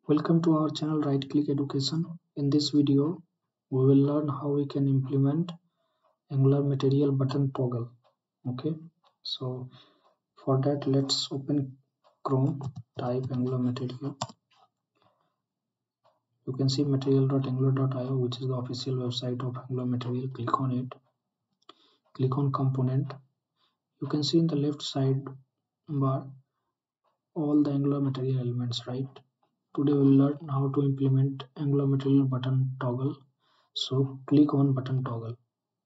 Welcome to our channel Right Click Education. In this video, we will learn how we can implement Angular Material button toggle. Okay, so for that, let's open Chrome, type Angular Material. You can see material.angular.io, which is the official website of Angular Material. Click on it, click on component. You can see in the left side bar all the Angular Material elements, right? Today we will learn how to implement Angular Material button toggle. So click on button toggle.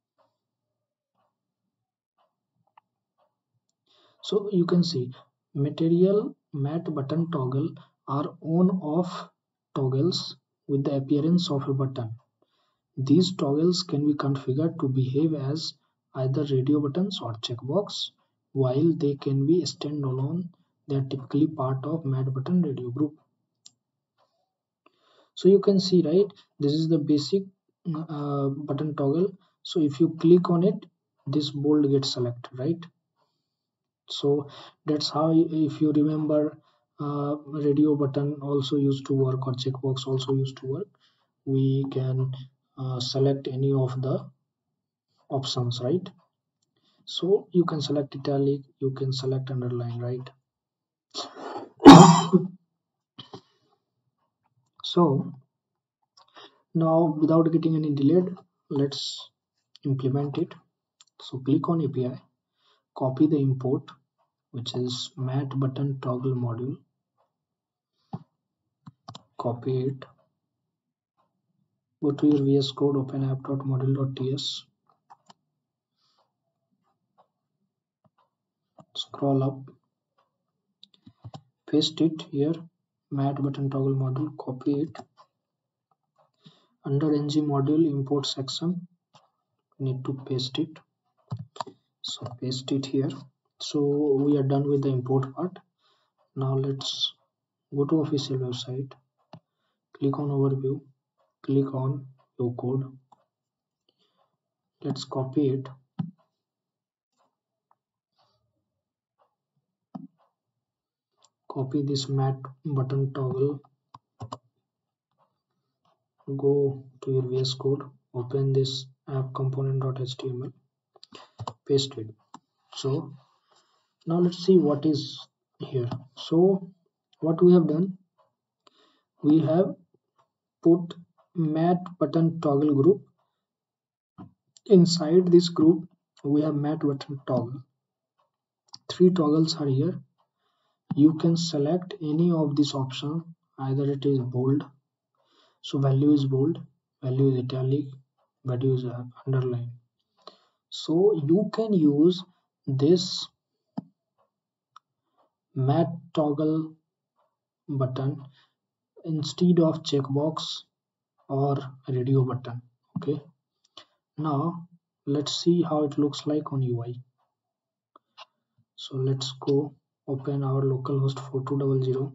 So you can see material matte button toggle are on off toggles with the appearance of a button. These toggles can be configured to behave as either radio buttons or checkbox. While they can be standalone, they are typically part of matte button radio group. So you can see, right, this is the basic button toggle. So if you click on it, this bold gets selected, right? So that's how, if you remember, radio button also used to work or checkbox also used to work. We can select any of the options, right? So you can select italic, you can select underline, right? So now, without getting any delayed, let's implement it. So click on API, copy the import, which is matte button toggle module, copy it, go to your VS Code, open app.module.ts, scroll up, paste it here, matte button toggle module, copy it. Under ng module import section, need to paste it. So paste it here. So we are done with the import part. Now let's go to official website, click on overview, click on your code. Let's copy it. Copy this matte button toggle, go to your VS Code, open this app component.html, paste it. So now let's see what is here. So what we have done, we have put matte button toggle group. Inside this group we have matte button toggle. 3 toggles are here. You can select any of this option, either it is bold, so value is bold, value is italic, value is underline. So you can use this matte toggle button instead of checkbox or radio button. Okay, now let's see how it looks like on UI. So let's go open our localhost 4200.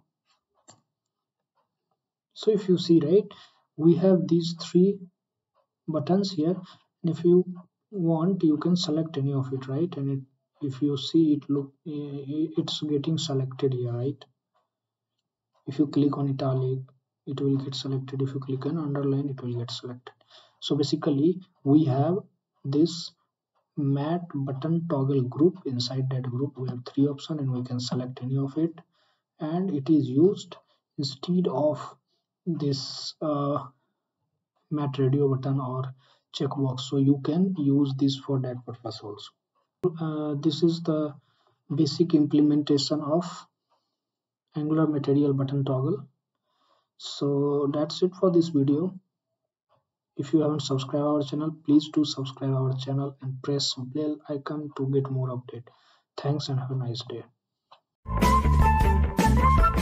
So if you see, right, we have these 3 buttons here, and if you want you can select any of it, right? And if you see it, look, it's getting selected here, right? If you click on italic, it will get selected. If you click on underline, it will get selected. So basically we have this matte button toggle group. Inside that group we have 3 options and we can select any of it, and it is used instead of this matte radio button or checkbox. So you can use this for that purpose also. This is the basic implementation of Angular Material button toggle. So that's it for this video. If you haven't subscribed our channel, please do subscribe our channel and press bell icon to get more update. Thanks and have a nice day.